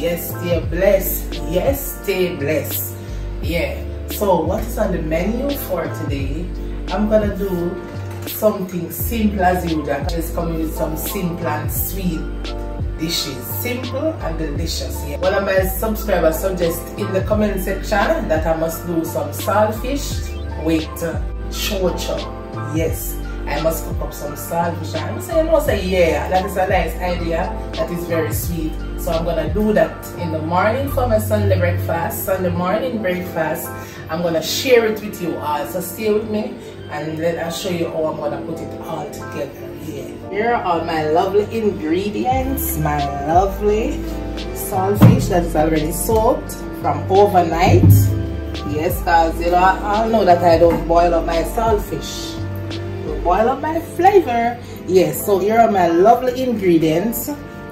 Yes, stay blessed. Yes, stay blessed. Yeah. So what is on the menu for today? I'm gonna do something simple as usual. It's coming with some simple and sweet dishes. Simple and delicious. Yeah. One of my subscribers suggest in the comment section that I must do some saltfish with chocho. Yes, I must cook up some saltfish. I'm saying, yeah, that is a nice idea. That is very sweet. So I'm gonna do that in the morning for my Sunday breakfast. Sunday morning breakfast. I'm gonna share it with you all. So stay with me and let me show you how I'm gonna put it all together. Yeah. Here are my lovely ingredients. My lovely saltfish that is already soaked from overnight. Yes, because you know I know that I don't boil up my saltfish. To boil up my flavor. Yes, so here are my lovely ingredients.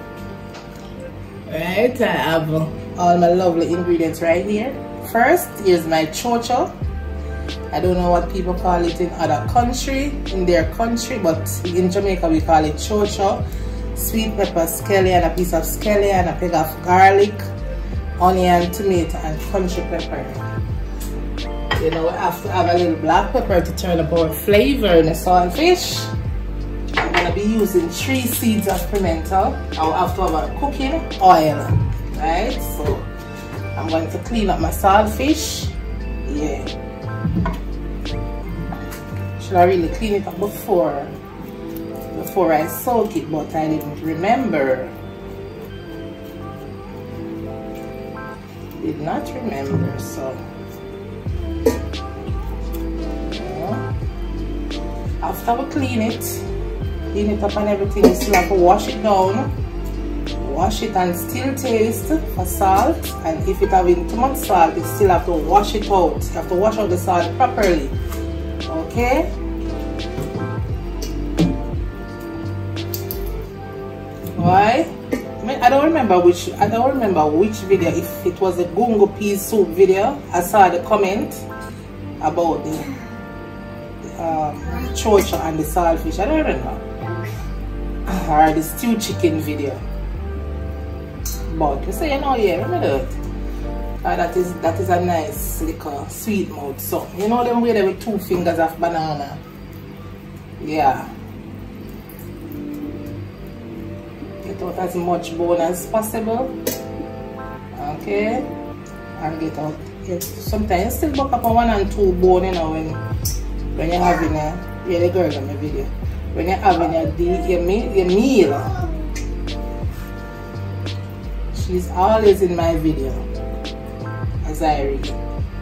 Right, I have all my lovely ingredients right here. First, here's my chocho. I don't know what people call it in other country, in their country, but in Jamaica we call it chocho. Sweet pepper, scallion, a piece of scallion, a peg of garlic, onion, tomato, and country pepper. You know, we have to have a little black pepper to turn up our flavor in the saltfish. I'm going to be using 3 seeds of pimento. I'll have to have a cooking oil, right? So I'm going to clean up my saltfish. Yeah. Should I really clean it up before I soak it, but I didn't remember. Did not remember, so after we clean it up and everything, you still have to wash it down. Wash it and still taste for salt, and if it having too much salt, you still have to wash it out. You have to wash out the salt properly. Okay? Why? I don't remember which video, if it was a gungo pea soup video. I saw the comment about the chocho and the saltfish. I don't remember. Or the stew chicken video. But you say, you know, yeah, remember that. That is a nice little sweet mouth. So you know them way there with 2 fingers of banana. Yeah. Get out as much bone as possible. Okay. And get out. Sometimes still buck up a 1 and 2 bone, you know, when you're having a, yeah, the girl in my video, when you're having your meal. She's always in my video as I read.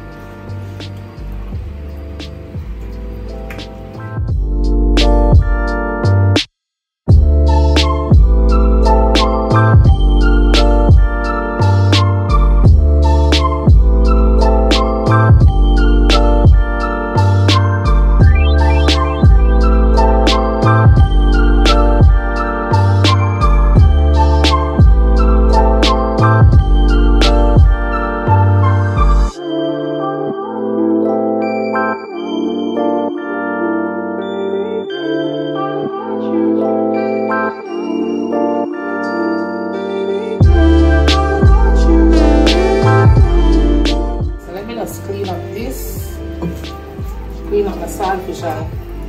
Clean up my saltfish and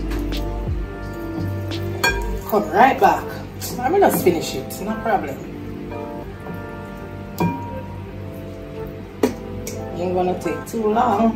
come right back. I'm gonna just finish it, no problem. Ain't gonna take too long.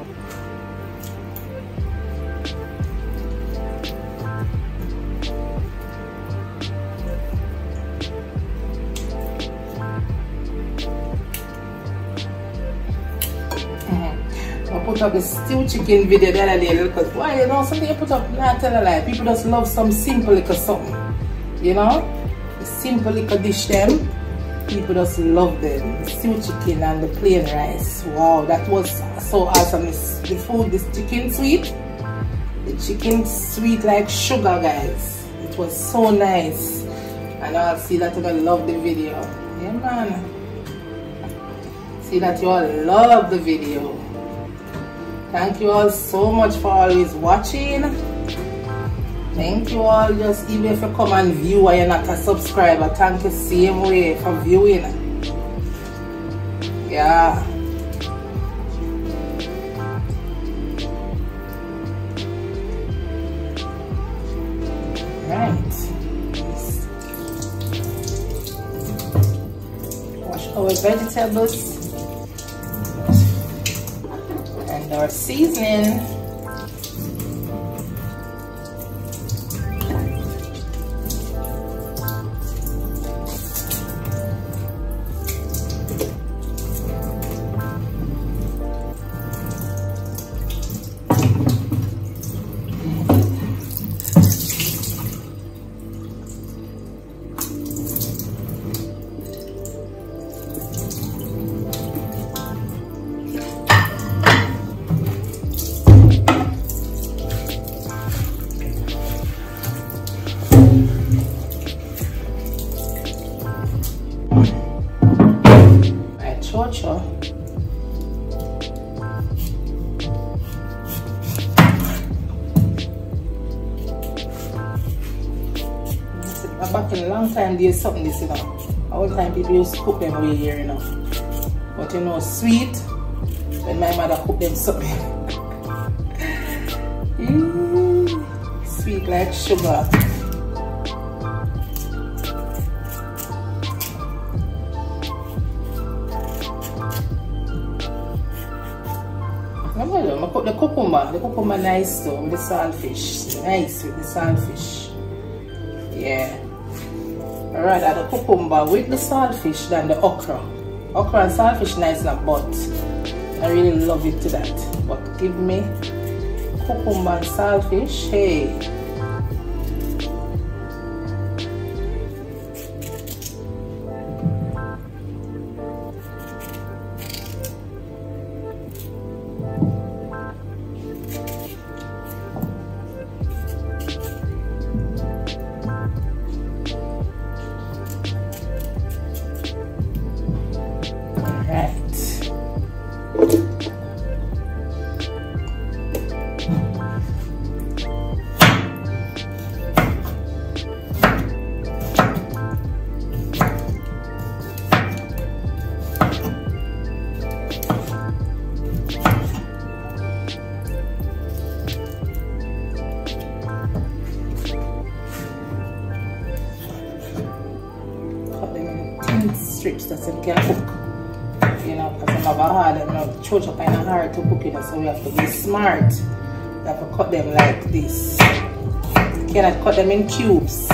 Put up the stew chicken video the other day because why, you know, something you put up, not tell a lie, people just love some simple little something, you know, the simple little dish them, people just love them, the stew chicken and the plain rice. Wow, that was so awesome. The food, this chicken sweet, the chicken sweet like sugar, guys. It was so nice, and I'll see that you're gonna love the video. Yeah, man, see that you all love the video. Thank you all so much for always watching. Thank you all. Just even if you come and view and you're not a subscriber, thank you same way for viewing. Yeah. Right. Wash our vegetables and our seasoning. Chocho. Back in a long time, there's something this, you know. All the time people used to cook them way here, you know. But you know, sweet, when my mother cooked them something. Sweet like sugar. I put the cucumber nice though, with the saltfish. Nice with the saltfish. Yeah. I rather the cucumber with the saltfish than the okra. Okra and saltfish nice enough, but I really love it to that. But give me cucumber and saltfish, hey. Strips that you can cook, you know, because I'm hard and chocho kind of hard to cook, you know, so we have to be smart. We have to cut them like this. You cannot cut them in cubes.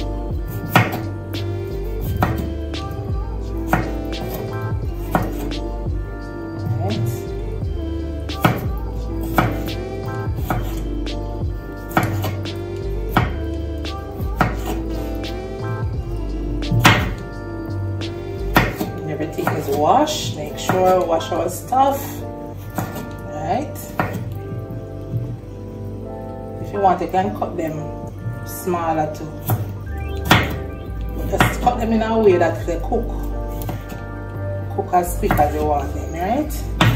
Everything is washed. Make sure wash our stuff. Right. If you want, you can cut them smaller too. But just cut them in a way that they cook as quick as you want them, right?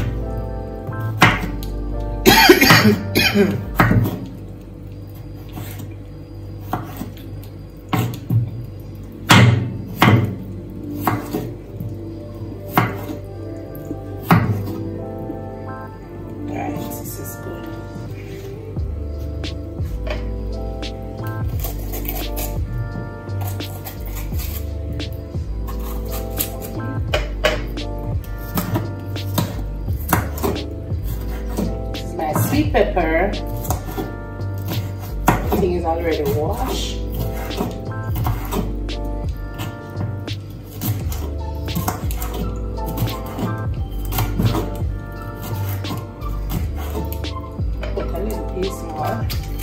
Sweet pepper, everything is already washed. Put a little piece more.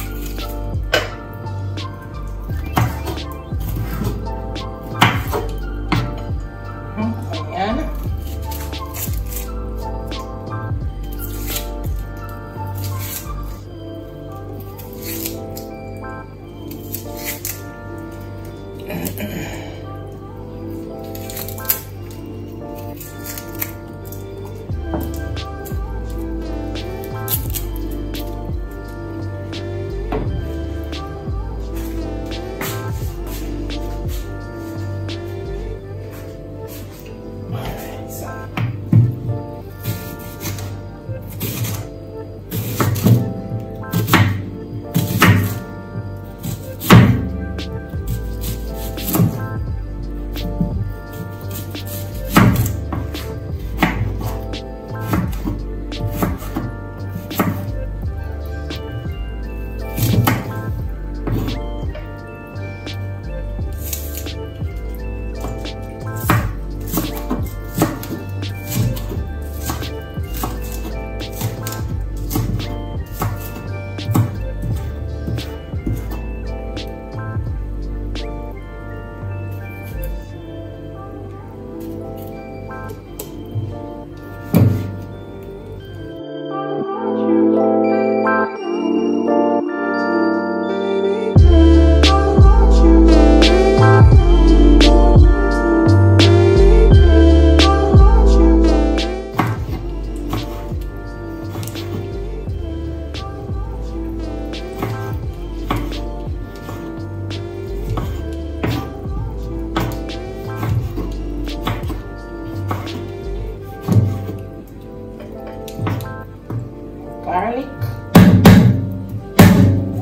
Onion.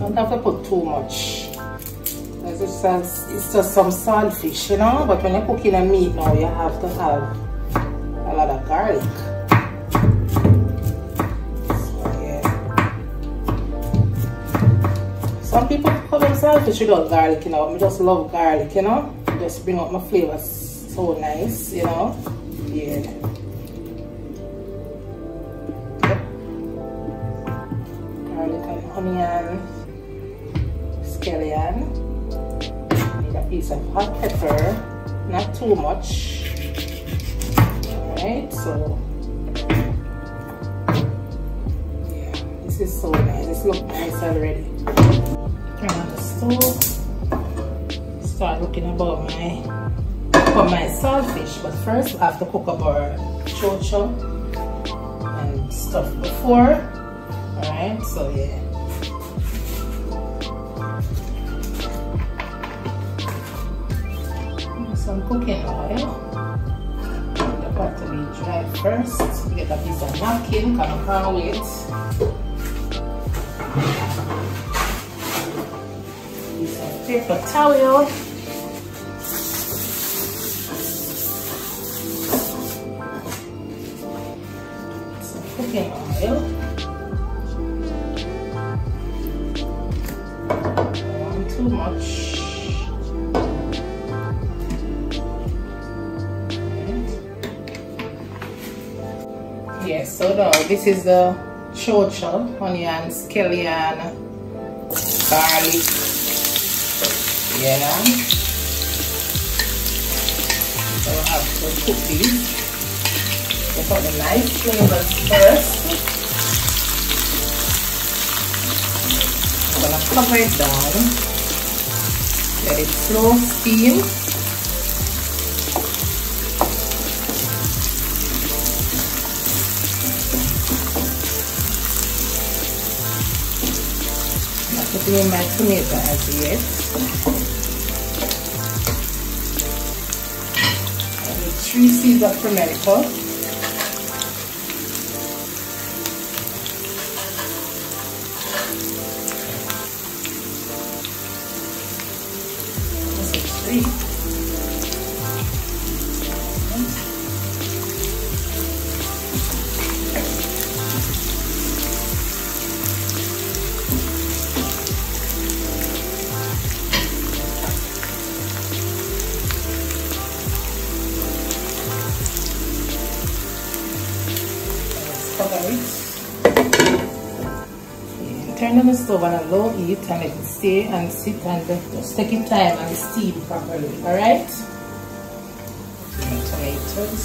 don't have to put too much. It's just some saltfish, you know, but when you're cooking a meat now, you have to have a lot of garlic. So, yeah. Some people cook them saltfish without garlic, you know. I just love garlic, you know. It just bring out my flavors so nice, you know. Yeah. Garlic and onion, scallion. Piece of hot pepper, not too much. Alright, so yeah, this is so nice. This looks nice already. Turn on the stove. Start looking about my saltfish, but first I have to cook up our chow and stuff before. Alright, so yeah. Some cooking oil. The pot to be dry first. Get a piece of napkin, come on with. Piece of paper towel. Some cooking oil. Not too much. Yes, so now this is the chow, onion, scallion, garlic. Yeah. So I have to cook these. Look at the nice flavors first. I'm gonna cover it down. Let it slow steam. Putting in my tomato as yet. I need 3 seeds of pimento. This is 3. Turn on the stove on a low heat and let it stay and sit and just take your time and steam properly. Alright? Tomatoes.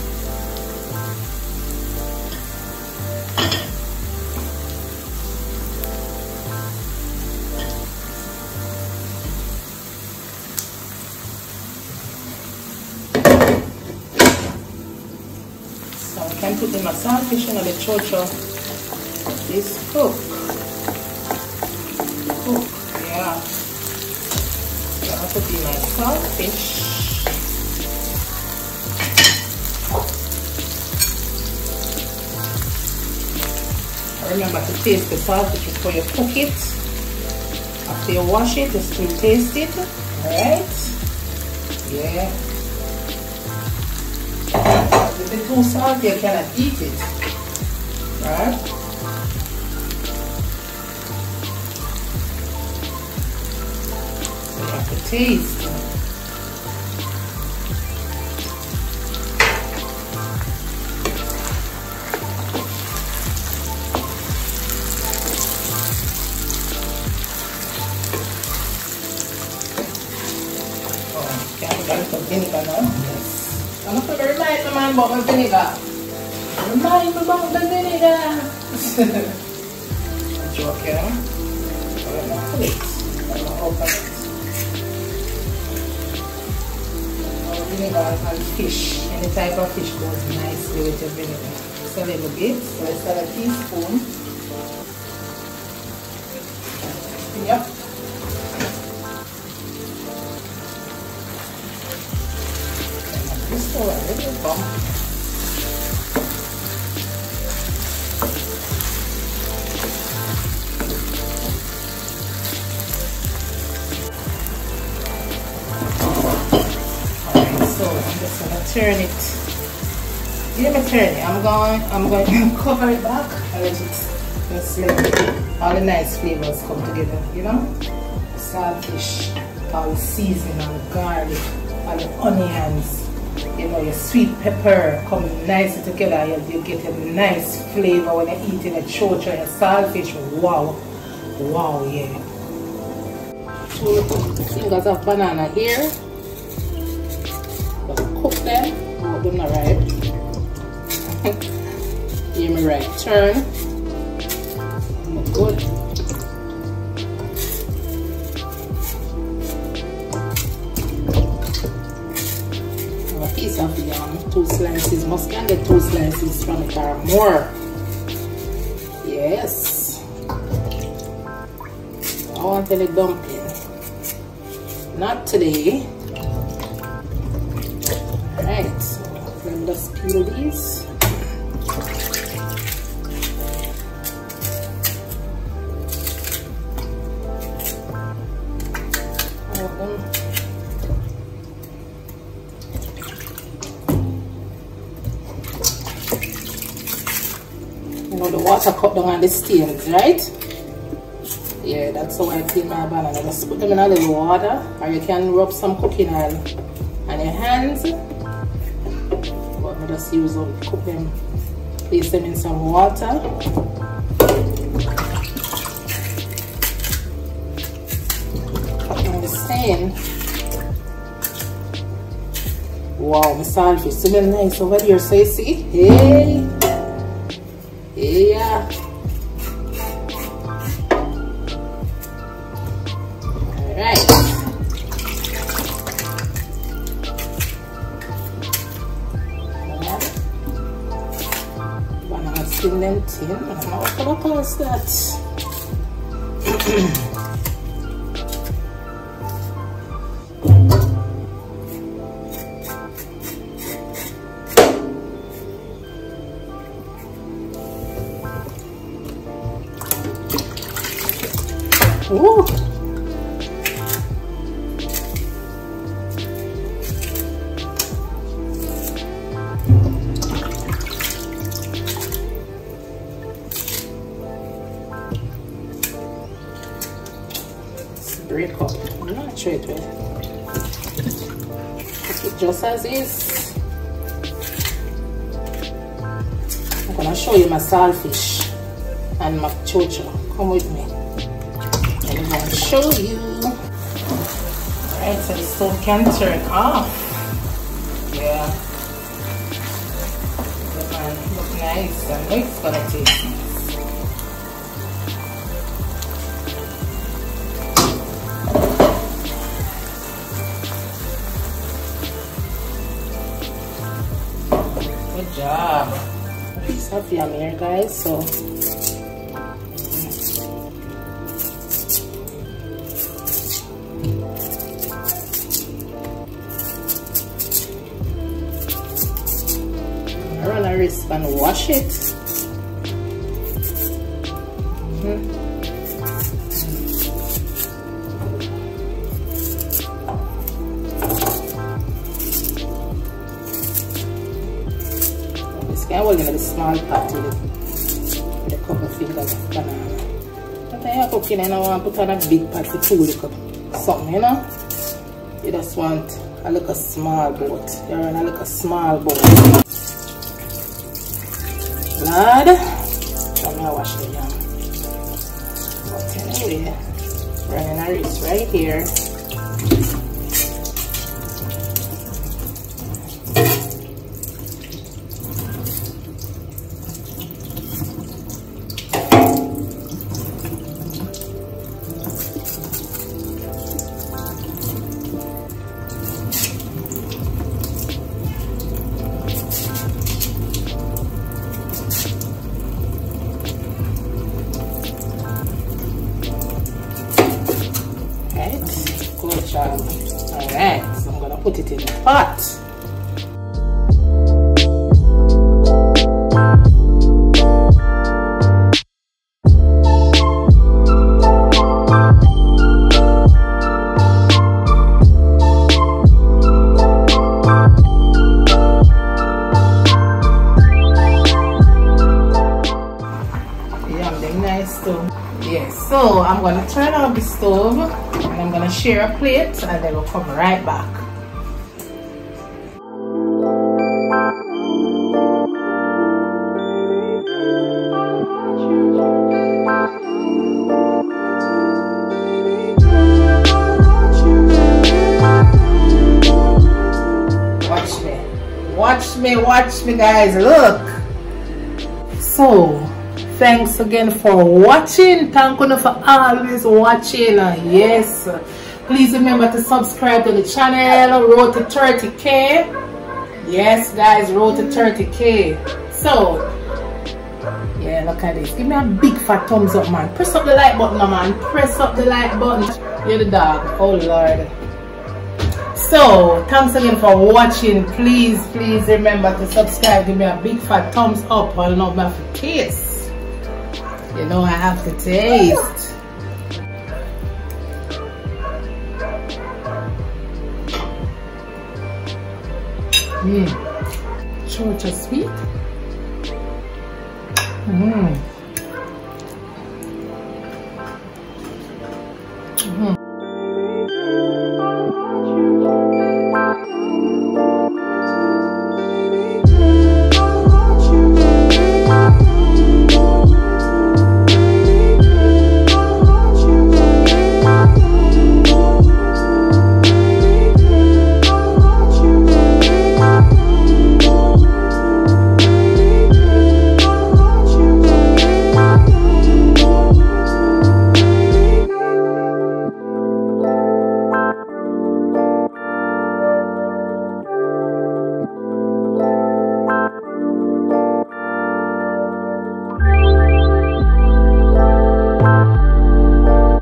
So I can put in my saltfish and the chow. This cook. Yeah. So I'll put in my saltfish. Remember to taste the saltfish before you cook it. After you wash it, you still taste it. Alright? Yeah. If it's too salty, you cannot eat it. Right? The taste. Okay, I'm going to put vinegar now. Yes. I'm not going to remind the man about my vinegar. Remind me about the vinegar. That's okay. I'm going to put it. I'm going to open it. Vinegar and fish. Any type of fish goes nicely with your vinegar. Just a little bit. So let's add a teaspoon. Yep. This is a little bump. turn it. Let me turn it. I'm going to cover it back and let it just let all the nice flavors come together, you know? Saltfish, all the seasoning and the garlic, all the onions, you know, your sweet pepper come nicely together. You get a nice flavor when you're eating a chocha and a saltfish. Wow. Wow, yeah. 2 fingers of banana here. Just cook them. Oh, they're not ripe. Hear me right. Turn. Good. A piece of yam, 2 slices. Must can get 2 slices from it or more. Yes. I want any dumpling. Not today. Alright, so let me just peel these. You know the water cut down on the stains, right? Yeah, that's how I clean my banana. Just put them in a little water, or you can rub some cooking oil on your hands. But I just use them, cook them, place them in some water. Cut down the stain. Wow, my saltfish smell nice over here, so you see? Hey! Yeah. Alright. Banana skin them tin. I don't know what to call that. Ooh. Let's break up. I'm not sure it will. Put it just as is. I'm gonna show you my saltfish and my chocha. Come with me. I'm going to show you. Alright, so the stove can turn off. Yeah. Look nice. I know it's going to taste nice. Good job. It's not yum here, guys, so run a wrist and wash it. This guy will get a small pot with a couple fingers of banana. But I have cooking and I want to put on a big pot with 2 little something, you know? You just want a little small boat. You run a little small boat. Lord, I'm gonna wash the yam. But anyway, running a wrist right here. Good job. Alright, so I'm gonna put it in the pot. So I'm gonna turn on the stove and I'm gonna share a plate and then we'll come right back. Watch me guys, look. So thanks again for watching. Thank you for always watching. Yes, please remember to subscribe to the channel. Road to 30k. Yes guys, road to 30k. So yeah, look at this. Give me a big fat thumbs up, man. Press up the like button, man. Press up the like button. You're the dog. Oh Lord. So thanks again for watching. Please remember to subscribe. Give me a big fat thumbs up. I'll not have to taste. You know I have to taste. Such a sweet.